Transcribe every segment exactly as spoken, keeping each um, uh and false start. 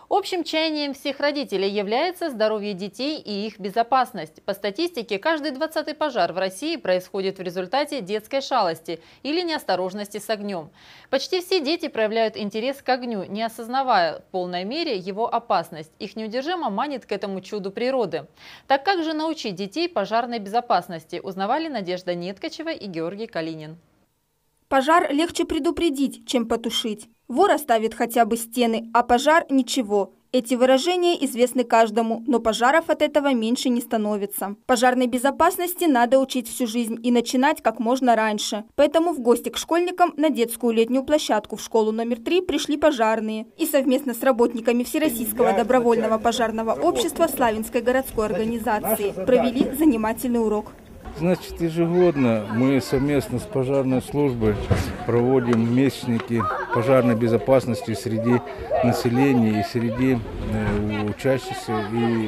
Общим чаянием всех родителей является здоровье детей и их безопасность. По статистике, каждый двадцатый пожар в России происходит в результате детской шалости или неосторожности с огнем. Почти все дети проявляют интерес к огню, не осознавая в полной мере его опасность. Их неудержимо манит к этому чуду природы. Так как же научить детей пожарной безопасности, узнавали Надежда Неткачева и Георгий Калинин. Пожар легче предупредить, чем потушить. Вор оставит хотя бы стены, а пожар – ничего. Эти выражения известны каждому, но пожаров от этого меньше не становится. Пожарной безопасности надо учить всю жизнь и начинать как можно раньше. Поэтому в гости к школьникам на детскую летнюю площадку в школу номер три пришли пожарные. И совместно с работниками Всероссийского добровольного пожарного общества Славянской городской организации провели занимательный урок. Значит, ежегодно мы совместно с пожарной службой проводим месячники пожарной безопасности среди населения и среди э, учащихся и,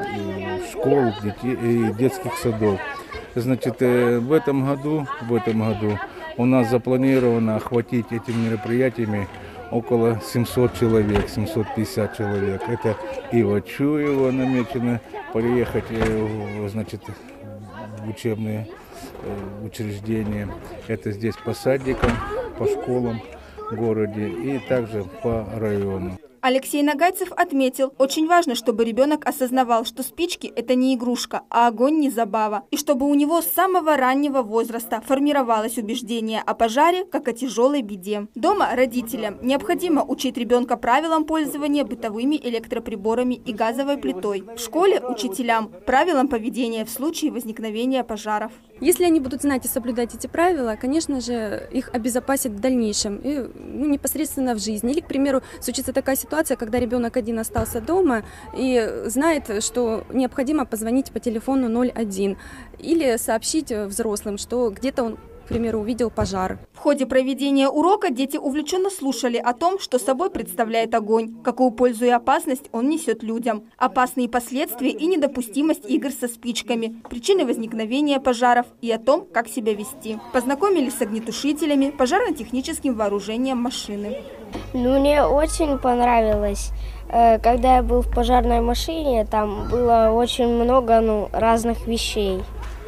и школ, детей, и детских садов. Значит, э, в этом году, в этом году у нас запланировано охватить этими мероприятиями около семисот человек, семьсот пятьдесят человек. Это и в Ачуево намечено приехать, э, значит, в учебные э, учреждения. Это здесь по садикам, по школам в городе и также по району. Алексей Нагайцев отметил, очень важно, чтобы ребенок осознавал, что спички – это не игрушка, а огонь не забава. И чтобы у него с самого раннего возраста формировалось убеждение о пожаре, как о тяжелой беде. Дома родителям необходимо учить ребенка правилам пользования бытовыми электроприборами и газовой плитой. В школе учителям правилам поведения в случае возникновения пожаров. Если они будут знать и соблюдать эти правила, конечно же, их обезопасят в дальнейшем, и, ну, непосредственно в жизни. Или, к примеру, случится такая ситуация, когда ребенок один остался дома и знает, что необходимо позвонить по телефону ноль один или сообщить взрослым, что где-то он, к примеру, увидел пожар. В ходе проведения урока дети увлеченно слушали о том, что собой представляет огонь, какую пользу и опасность он несет людям, опасные последствия и недопустимость игр со спичками, причины возникновения пожаров и о том, как себя вести. Познакомились с огнетушителями, пожарно-техническим вооружением машины. Ну, мне очень понравилось. Когда я был в пожарной машине, там было очень много ну, разных вещей.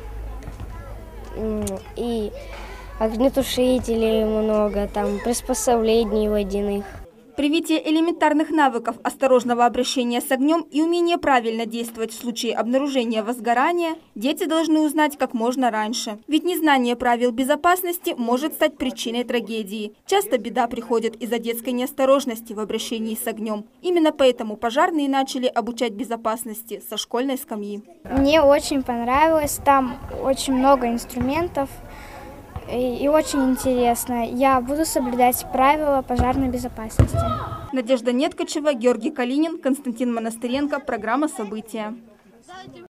И огнетушителей много, там приспособлений водяных. Привитие элементарных навыков осторожного обращения с огнем и умение правильно действовать в случае обнаружения возгорания дети должны узнать как можно раньше. Ведь незнание правил безопасности может стать причиной трагедии. Часто беда приходит из-за детской неосторожности в обращении с огнем. Именно поэтому пожарные начали обучать безопасности со школьной скамьи. Мне очень понравилось, там очень много инструментов. И очень интересно. Я буду соблюдать правила пожарной безопасности. Надежда Неткачева, Георгий Калинин, Константин Монастыренко. Программа «События».